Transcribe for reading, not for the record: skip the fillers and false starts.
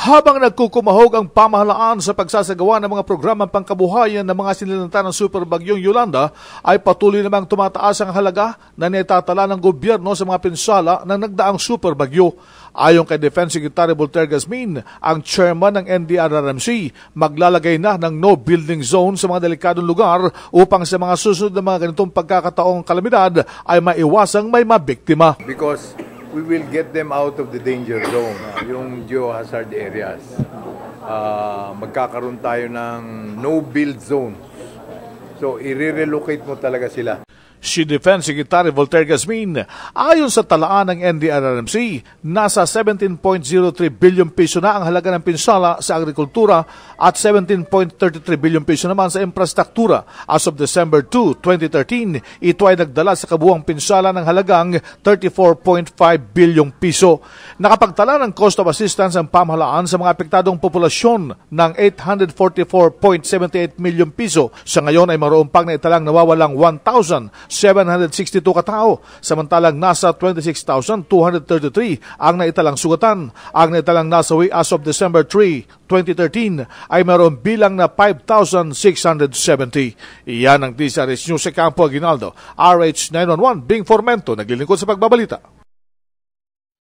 Habang nagkukumahog ang pamahalaan sa pagsasagawa ng mga programang pangkabuhayan ng mga sinilanta ng Super Bagyong Yolanda, ay patuloy namang tumataas ang halaga na naitatala ng gobyerno sa mga pinsala ng nagdaang Super Bagyo. Ayon kay Defense Secretary VOLTAIRE GAZMIN, ang chairman ng Ndrrmc, maglalagay na ng no building zone sa mga delikadong lugar upang sa mga susunod na mga ganitong pagkakataong kalamidad ay maiwasang may mabiktima. Because we will get them out of the danger zone, yung geohazard areas. Magkakaroon tayo ng no-build zones. So, i-relocate mo talaga sila. Si Defense Secretary VOLTAIRE GAZMIN, ayon sa talaan ng Ndrrmc, nasa 17.03 billion piso na ang halaga ng pinsala sa agrikultura at 17.33 billion piso naman sa infrastruktura. As of December 2, 2013, ito ay nagdala sa kabuuang pinsala ng halagang 34.5 billion piso. Nakapagtala ng cost of assistance ang pamahalaan sa mga apektadong populasyon ng 844.78 million piso. Sa ngayon ay mayroon pang naitalang nawawalang 1,762 katao, samantalang nasa 26,233 ang naitalang sugatan. Ang naitalang nasawi as of December 3, 2013 ay mayroon bilang na 5,670. Iyan ang DCRS News sa Campo Aguinaldo. RH 911, Bing Formento, naglilingkod sa pagbabalita.